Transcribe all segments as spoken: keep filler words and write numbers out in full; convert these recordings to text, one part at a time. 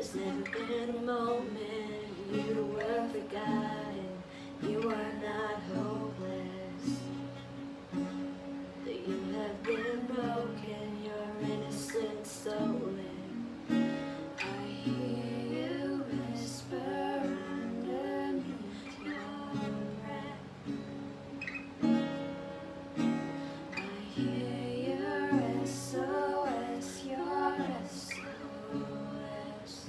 There's never been a moment you were forgotten. You are not hopeless. That you have been broken, your innocence stolen. I hear you whisper underneath your breath. I hear your S O S, your S O S.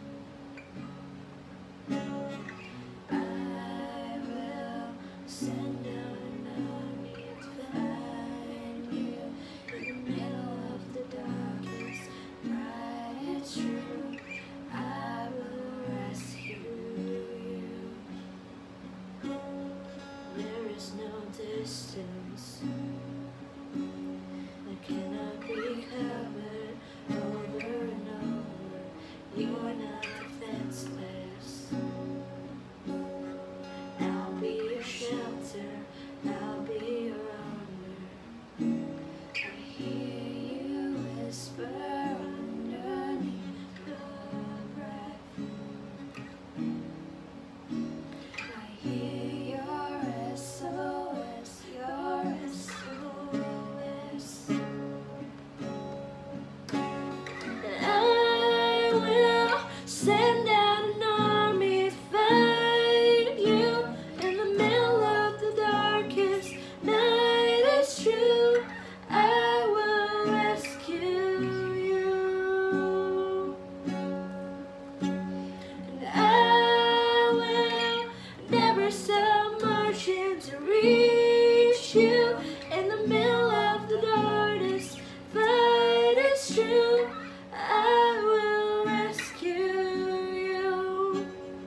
I will send down an army to find you in the middle of the darkest night. It's true, I will rescue you. There is no distance that cannot be covered over and over. You are not defenseless. I'll be your shelter, I'll be your armor. I hear you whisper underneath your breath. I hear your S O S, your S O S. And I will send out an army to find you in the middle of the darkest night. It's true, I will rescue you. And I will never stop marching to reach you in the middle of the darkest fight. It's true, I will rescue you.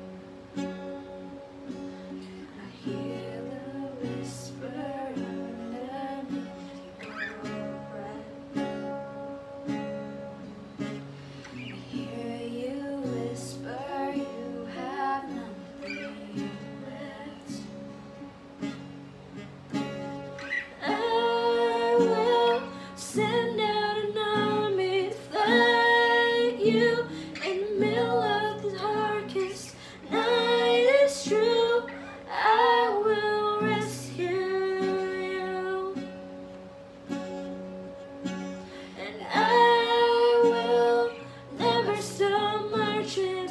I hear the whisper underneath your breath. I hear you whisper you have nothing left. I will send out an army to fight you in the middle of the darkest night. It's true, I will rescue you. And I will never stop marching